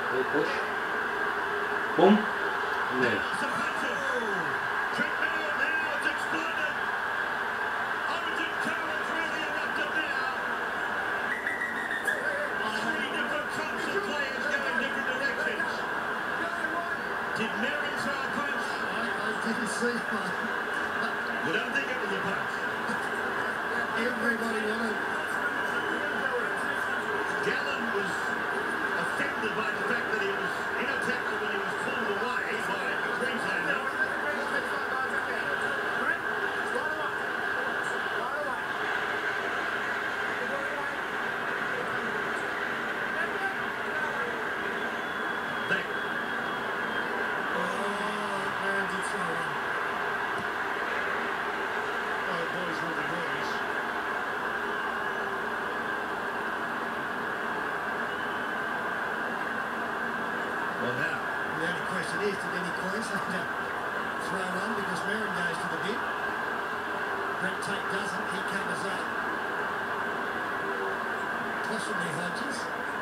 Little push. Boom. Net. Did Merrin throw a punch? I didn't see one. You don't think it was a punch? Everybody wanted. Gallen was offended by the fact that he was in a tackle when he was pulled away by a Queenslander. Back. Well, now. The only question is, did any Queenslander throw one because Merrin goes to the bin? Brett Tate doesn't, he covers up. Possibly Hodges.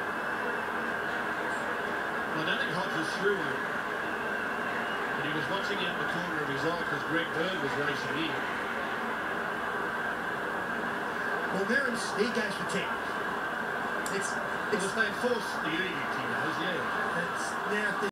I don't think Hodges threw one. But he was watching out the corner of his eye because Greg Bird was racing in. Well, Merrin, he goes for 10. It's they enforce the edict, he knows, yeah. It's now.